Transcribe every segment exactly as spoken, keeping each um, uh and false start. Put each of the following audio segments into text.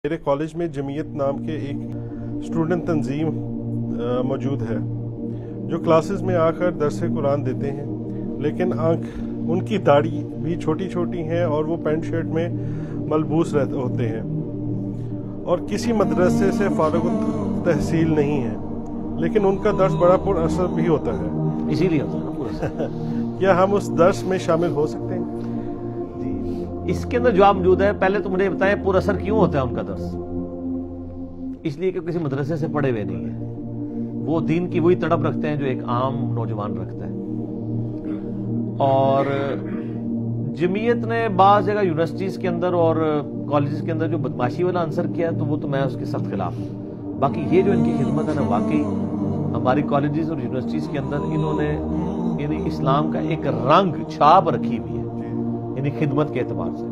میرے کالج میں جمعیت نام کے ایک اسٹوڈنٹ تنظیم موجود ہے جو کلاسز میں آ کر درس قرآن دیتے ہیں، لیکن آنکھ ان کی داڑھی بھی چھوٹی چھوٹی ہیں اور وہ پینٹ شرٹ میں ملبوس رہتے ہوتے ہیں اور کسی مدرسے سے فارغ التحصیل نہیں ہیں، لیکن ان کا درس بڑا پر اثر بھی ہوتا ہے۔ اسی لیے ہوتا ہے کیا ہم اس درس میں شامل ہو سکتے ہیں؟ اس کے اندر جواب موجود ہے۔ پہلے تو مجھے بتائیں پر اثر کیوں ہوتا ہے ان کا درس؟ اس لیے کہ کسی مدرسے سے پڑھے ہوئے نہیں ہیں، وہ دین کی وہی تڑپ رکھتے ہیں جو ایک عام نوجوان رکھتا ہے۔ اور جمعیت نے بعض جگہ یونیورسٹیز کے اندر اور کالجز کے اندر جو بدماشی والا عنصر کیا ہے تو وہ تو میں اس کے سخت خلاف ہوں۔ باقی یہ جو ان کی خدمت ہے نا، واقعی ہماری کالجز اور یونیورسٹیز کے اندر انہوں نے یعنی اسلام کا ایک رنگ چھاپ رکھی ہوئی ہے، یعنی خدمت کے اعتبار سے۔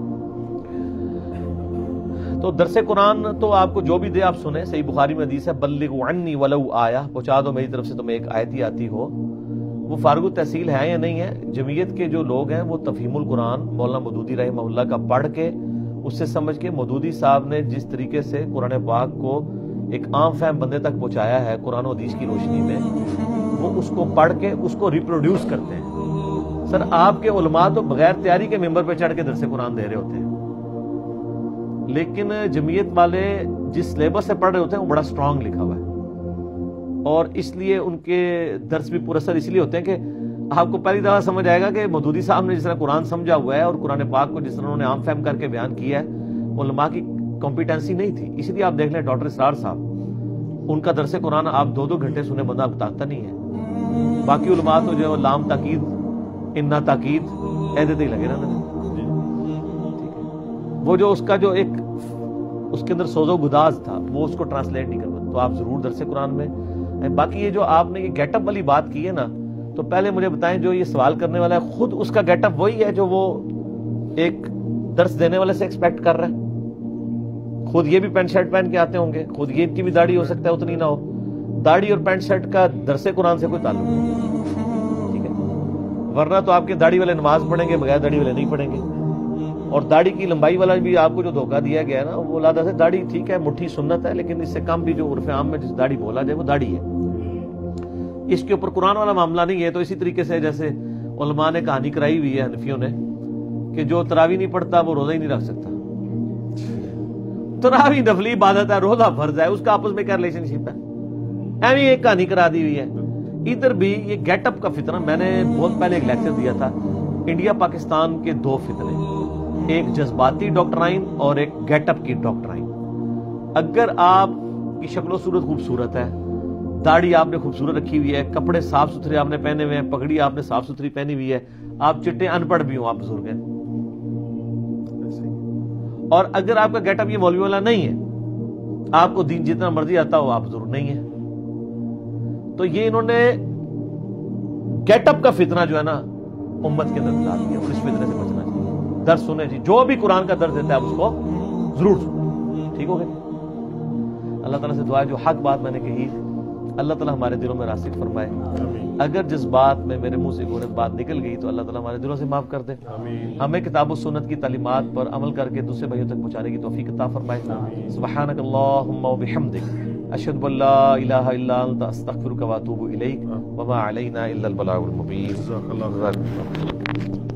تو درس قرآن تو آپ کو جو بھی دے آپ سنیں، صحیح بخاری میں حدیث ہے بلغوا عنی ولو آیا، پہنچا دو میری طرف سے تمہیں ایک آیت ہی آتی ہو۔ وہ فارغ التحصیل ہے یا نہیں ہے؟ جمعیت کے جو لوگ ہیں وہ تفہیم القرآن مولانا مودودی رحمہ اللہ کا پڑھ کے اس سے سمجھ کے، مودودی صاحب نے جس طریقے سے قرآن پاک کو ایک عام فہم بندے تک پہنچایا ہے قرآن و حدیث کی روشنی میں، وہ اس کو پڑھ کے اس کو ریپروڈیوس کرتے ہیں۔ سر آپ کے علماء تو بغیر تیاری کے ممبر پہ چڑھ کے درس قرآن دے رہے ہوتے ہیں، لیکن جمعیت والے جس سلیبس سے پڑھ رہے ہوتے ہیں وہ بڑا سٹرانگ لکھا ہوا ہے، اور اس لیے ان کے درس بھی پر اثر اس لیے ہوتے ہیں کہ آپ کو پہلی دفعہ سمجھ آئے گا کہ مودودی صاحب نے جس طرح قرآن سمجھا ہوا ہے اور قرآن پاک کو جس طرح انہوں نے عام فہم کر کے بیان کیا ہے، علماء کی کمپیٹنسی نہیں تھی۔ اسی لیے آپ دیکھ لیں ڈاکٹر اسرار صاحب، ان کا درس قرآن آپ دو دو گھنٹے سنے بندہ آپ تاکتا نہیں ہے۔ باقی علماء تو جو لام تاکید انا تاکید ایدتے ہی لگے رہنے۔ وہ جو اس کا جو ایک اس کے اندر سوز و گداز تھا وہ اس کو ٹرانسلیٹ نہیں کر پاتا۔ تو آپ ضرور درس قرآن میں۔ باقی یہ جو آپ نے یہ گیٹ اپ والی بات کی ہے نا، تو پہلے مجھے بتائیں جو یہ سوال کرنے والا ہے خود اس کا گیٹ اپ وہی ہے جو وہ ایک درس دینے والے سے ایکسپیکٹ کر رہا ہے؟ خود یہ بھی پینٹ شرٹ پہن کے آتے ہوں گے، خود یہ ان کی بھی داڑھی ہو سکتا ہے اتنی نہ ہو۔ داڑھی اور پینٹ شرٹ کا درس قرآن سے کوئی تعلق نہیں، ٹھیک ہے؟ ورنہ تو آپ کے داڑھی والے نماز پڑھیں گے، بغیر داڑھی والے نہیں پڑھیں گے۔ اور داڑھی کی لمبائی والا بھی آپ کو جو دھوکہ دیا گیا ہے نا، وہ لادہ سے داڑھی ٹھیک ہے، مٹھی سنت ہے، لیکن اس سے کم بھی جو عرف عام میں جس داڑھی بولا جائے وہ داڑھی ہے، اس کے اوپر قرآن والا معاملہ نہیں ہے۔ تو اسی طریقے سے جیسے علماء نے کہانی کرائی ہوئی ہے حنفیوں نے کہ جو تراویح نہیں پڑھتا وہ روزہ ہی نہیں رکھ سکتا۔ تراویح نفلی عبادت ہے، روزہ فرض ہے، اس کا آپس میں کیا ریلیشن شپ ہے؟ ایویں ایک کہانی کرا دی ہوئی ہے۔ ادھر بھی یہ گیٹ اپ کا فتنہ، میں نے بہت پہلے ایک لیکچر دیا تھا، انڈیا پاکستان کے دو فتنے، ایک جذباتی ڈاکٹرائن اور ایک گیٹ اپ کی ڈاکٹرائن۔ اگر آپ کی شکل و صورت خوبصورت ہے، داڑھی آپ نے خوبصورت رکھی ہوئی ہے، کپڑے صاف ستھرے آپ نے پہنے ہوئے ہیں، پگڑی آپ نے صاف ستھری پہنی ہوئی ہے، آپ چٹے ان پڑھ بھی ہوں، آپ بزرگ ہیں، اور اگر آپ کا گیٹ اپ یہ مولوی والا نہیں ہے، آپ کو دین جتنا مرضی آتا ہو، آپ بزرگ نہیں ہے، تو یہ انہوں نے گیٹ اپ کا فتنہ جو ہے نا امت کے اندر ڈال دیا، اور اس فتنے سے بچنا چاہیے۔ درس سنیں جی، جو بھی قرآن کا درس دیتا ہے آپ اس کو ضرور سنیں، ٹھیک ہو گیا؟ اللہ تعالیٰ سے دعا ہے جو حق بات میں نے کہی اللہ تعالیٰ ہمارے دلوں میں راسخ فرمائے۔ اگر جس بات میں میرے منہ سے غلط بات نکل گئی تو اللہ تعالیٰ ہمارے دلوں سے معاف کر دے، ہمیں کتاب و سنت کی تعلیمات پر عمل کر کے دوسرے بھائیوں تک پہنچانے کی توفیق عطا فرمائے۔ سبحانک اللہم و بحمدک، اشہد ان لا الہ الا انت، استغفرک و اتوب الیک، وما علینا الا البلاغ المبین۔